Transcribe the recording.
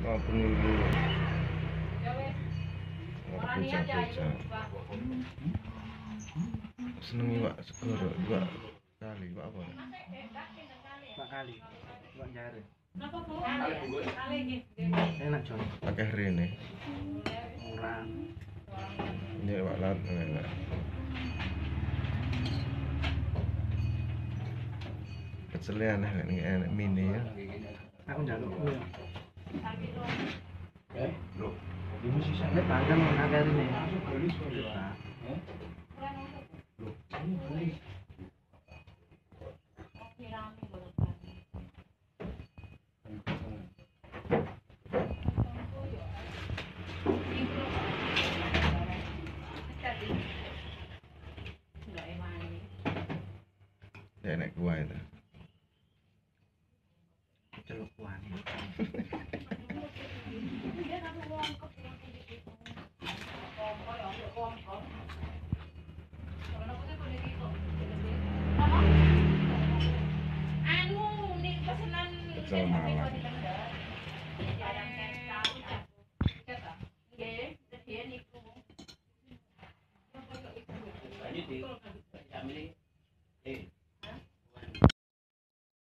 maupun ibu bocah-bocah senengi Pak segoro 2 kali Pak apa? 2 kali. 2 jari. Kali. Enak Jon. Akeh rene. Ora. Ini Pak Lat enak. Kecelian enak mini ya. Aku njaluk kuwi. Lho. Ini sisa nek bangkan akeh rene. Enak kuah itu. Celuk kuane. Pecel Malang. Nggih,